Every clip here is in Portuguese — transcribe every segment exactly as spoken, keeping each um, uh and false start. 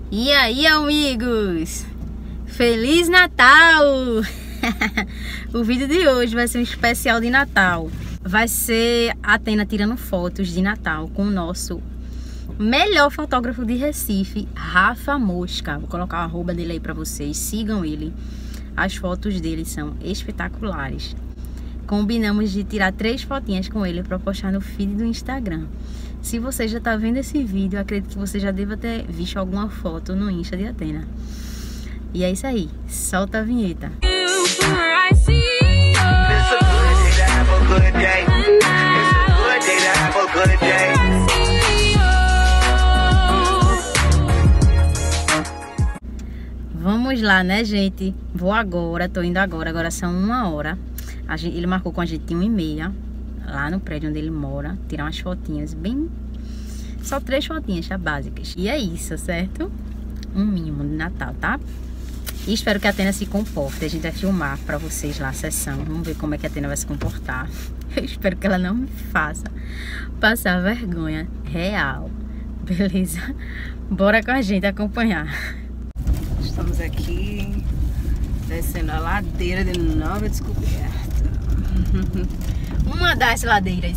E aí, amigos? Feliz Natal! O vídeo de hoje vai ser um especial de Natal. Vai ser a Atena tirando fotos de Natal com o nosso melhor fotógrafo de Recife, Rafa Mosca. Vou colocar o arroba dele aí pra vocês, sigam ele. As fotos dele são espetaculares. Combinamos de tirar três fotinhas com ele para postar no feed do Instagram. Se você já tá vendo esse vídeo, eu acredito que você já deva ter visto alguma foto no Insta de Atena. E é isso aí, solta a vinheta. Vamos lá, né, gente? Vou agora, tô indo agora, agora são uma hora. A gente, ele marcou com a gente uma e meia, lá no prédio onde ele mora, tirar umas fotinhas bem... Só três fotinhas, tá? Básicas. E é isso, certo? Um mínimo de Natal, tá? E espero que a Atena se comporte. A gente vai filmar pra vocês lá a sessão. Vamos ver como é que a Atena vai se comportar. Eu espero que ela não me faça passar vergonha real. Beleza? Bora com a gente acompanhar. Estamos aqui descendo a ladeira de Nova Descoberta. Uma das ladeiras.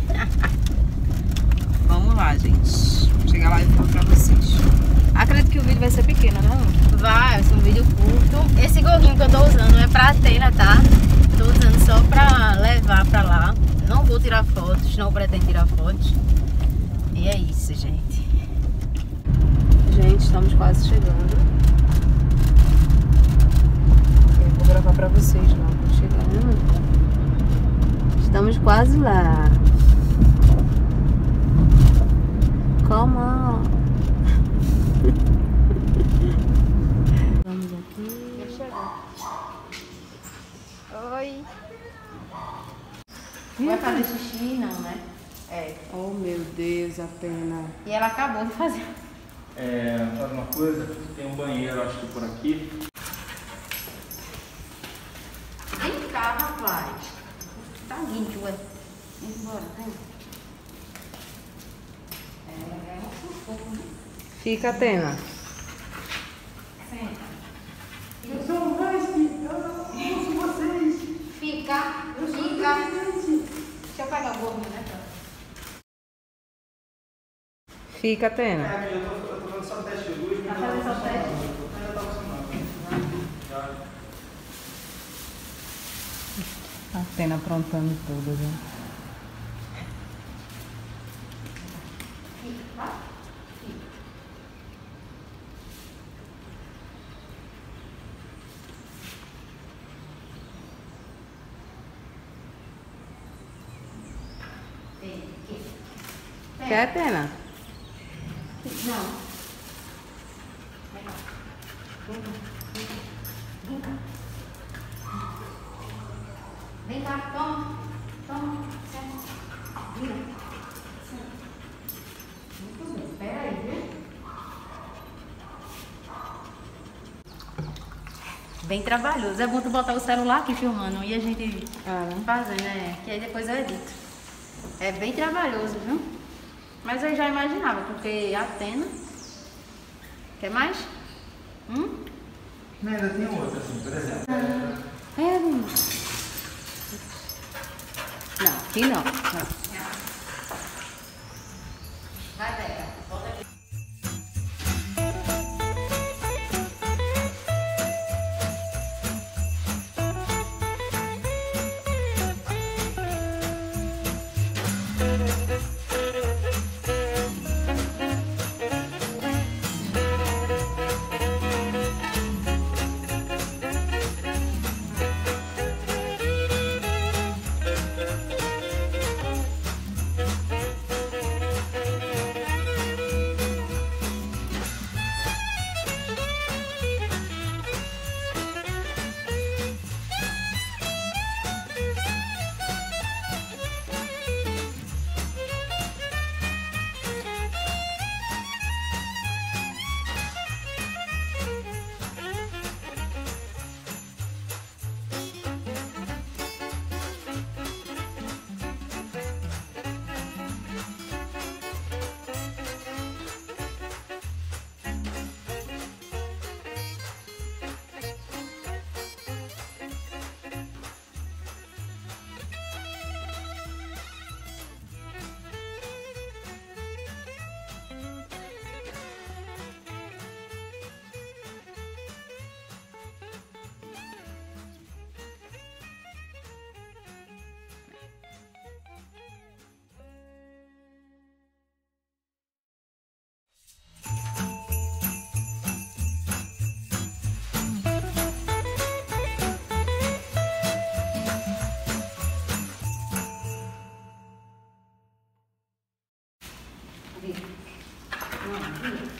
Vamos lá, gente. Chegar lá e falar pra vocês. Acredito que o vídeo vai ser pequeno, não? Vai, vai ser um vídeo curto. Esse gorrinho que eu tô usando é pra Atena, tá? Tô usando só pra levar pra lá. Não vou tirar fotos, não pretendo tirar fotos. E é isso, gente. Gente, estamos quase chegando. Eu vou gravar pra vocês lá. Tô chegando. Estamos quase lá. Come on. Vamos aqui. Já chegou. Oi. Vai fazer xixi? Não, né? É. Oh, meu Deus, Atena. E ela acabou de fazer. É, faz uma coisa, tem um banheiro, acho que por aqui. Vem cá, rapaz. Tá lindo, ué. Vem embora, vem. É, é um Fica, Atena. Senta. Eu sou o Raspi, eu não ouço vocês. Fica, Eu sou fica. diferente. Deixa eu pegar o gorro, né? Fica, Atena. É, eu tô, eu tô fazendo só teste de luz. Tá fazendo só teste? Ainda tá funcionando. Já. Atena aprontando tudo, viu? Fica. Quer, Atena? Não. Vem cá. Vem cá. Vem cá. Vem cá, toma. Toma. Senta. Vira. Senta. Muito bem. Espera aí, viu? Bem trabalhoso. É bom tu botar o celular aqui filmando e a gente Ah, né? fazendo, né? Que aí depois eu edito. É bem trabalhoso, viu? Mas eu já imaginava, porque a Atena... Quer mais? Hum? Não, ainda tem outra, assim, por exemplo. Ah, é, menino. Não, aqui não. não. Vai, Beca. Volta aqui.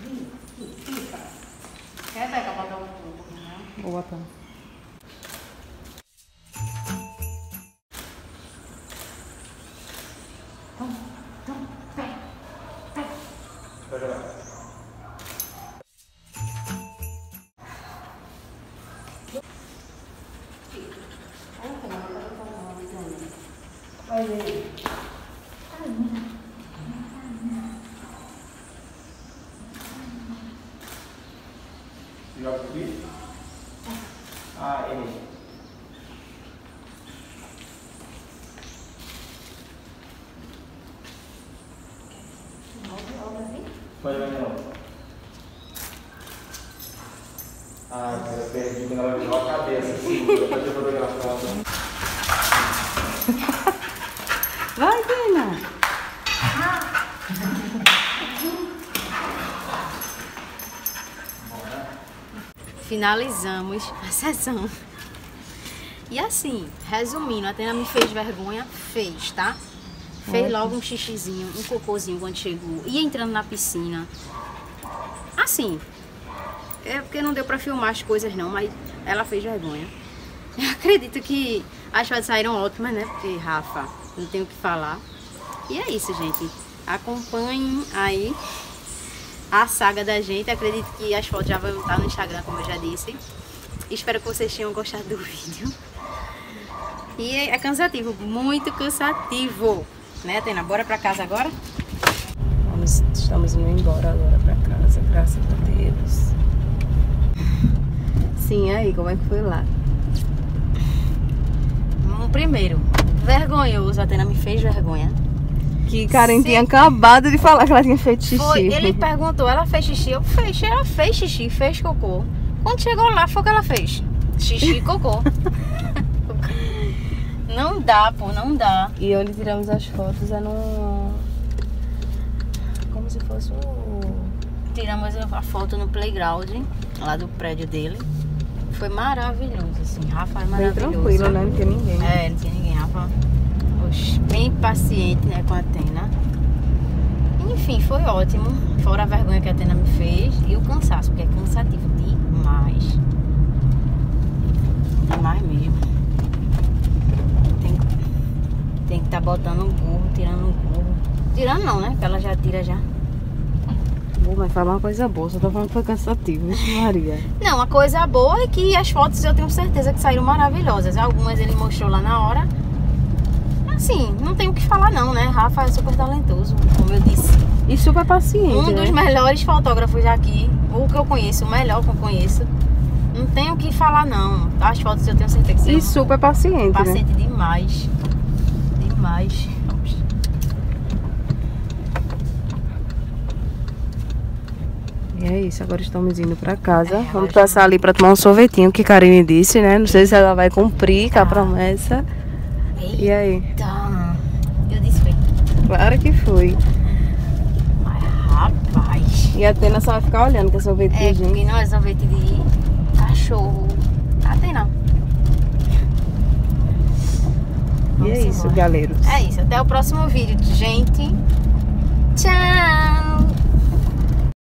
Quer pegar pra botar um pouco, né? Vou botar. Joga aqui? Ah, ele. Pode ver não. Ah, eu perdi quando ela virou a cabeça assim. Eu tô fotografando. Vai, Tena! Finalizamos a sessão. E assim, resumindo, a Tena me fez vergonha, fez, tá? Fez logo um xixizinho, um cocôzinho quando chegou. Ia entrando na piscina. Assim, é porque não deu pra filmar as coisas não, mas ela fez vergonha. Eu acredito que as fotos saíram ótimas, né? Porque Rafa, não tenho o que falar. E é isso, gente. Acompanhem aí a saga da gente. Acredito que as fotos já vão estar no Instagram, como eu já disse. Espero que vocês tenham gostado do vídeo. E é cansativo, muito cansativo. Né, Tena? Bora pra casa agora? Vamos, estamos indo embora agora pra casa, graças a Deus. Sim, aí, como é que foi lá? Hum, Primeiro, vergonhoso. A Tena me fez vergonha. Que Karen Sim. tinha acabado de falar que ela tinha feito xixi. Foi, ele perguntou, ela fez xixi? Eu fiz, ela fez xixi, fez cocô. Quando chegou lá, foi o que ela fez. Xixi e cocô. Não dá, pô, não dá. E onde tiramos as fotos é no... Como se fosse um... Tiramos a foto no playground, lá do prédio dele. Foi maravilhoso, assim. Rafa é Bem maravilhoso. tranquilo, né? Não tinha ninguém. É, não tinha ninguém. Rafa, oxe, bem paciente, né, com a Tena. Enfim, foi ótimo. Fora a vergonha que a Tena me fez e o cansaço, porque é cansativo demais. Demais mesmo. Tem, tem que estar tá botando o gorro, tirando o gorro. Tirando não, né? Porque ela já tira já. Bom, mas fala uma coisa boa, só tô falando que foi cansativo, vixe Maria. Não, a coisa boa é que as fotos eu tenho certeza que saíram maravilhosas. Algumas ele mostrou lá na hora. Assim, não tem o que falar não, né? Rafa é super talentoso, como eu disse. E super paciente, Um dos né? melhores fotógrafos aqui, o que eu conheço, o melhor que eu conheço. Não tem o que falar não. As fotos eu tenho certeza que E são super paciente, né? paciente demais. Demais. E é isso, agora estamos indo pra casa. É, Vamos agora passar ali pra tomar um sorvetinho que Karine disse, né? Não sei se ela vai cumprir com a promessa. E aí? Eita, eu disse foi. Claro que foi. Mas rapaz. E a Tena só vai ficar olhando que é sorvete É, de porque gente. não é sorvete de cachorro. Ah, tem não. E é Vamos isso, embora. galeiros. É isso, até o próximo vídeo, gente. Tchau!